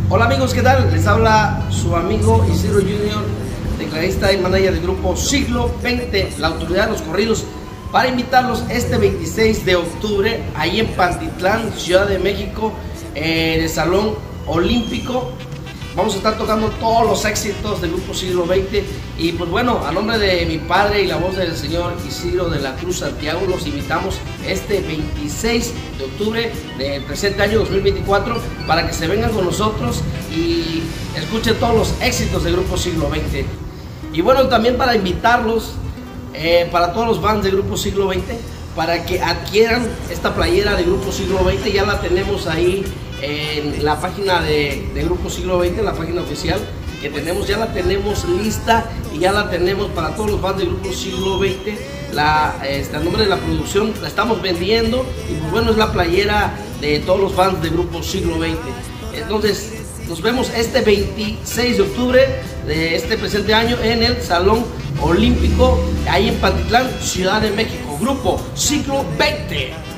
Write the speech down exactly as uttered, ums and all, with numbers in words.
Hola amigos, ¿qué tal? Les habla su amigo Isidro Junior, tecladista y manager del grupo Siglo veinte, la autoridad de los corridos, para invitarlos este veintiséis de octubre, ahí en Pantitlán, Ciudad de México, en el Salón Olímpico. Vamos a estar tocando todos los éxitos del grupo Siglo veinte. Y pues bueno, a nombre de mi padre y la voz del señor Isidro de la Cruz Santiago, los invitamos este veintiséis de octubre del presente año dos mil veinticuatro para que se vengan con nosotros y escuchen todos los éxitos del grupo Siglo veinte. Y bueno, también para invitarlos, eh, para todos los fans del grupo Siglo veinte, para que adquieran esta playera de grupo Siglo veinte. Ya la tenemos ahí en la página de, de Grupo Siglo veinte, en la página oficial que tenemos, ya la tenemos lista y ya la tenemos para todos los fans del Grupo Siglo veinte. La, este, el nombre de la producción la estamos vendiendo y pues bueno, es la playera de todos los fans del Grupo Siglo veinte. Entonces nos vemos este veintiséis de octubre de este presente año en el Salón Olímpico, ahí en Pantitlán, Ciudad de México. Grupo Siglo veinte.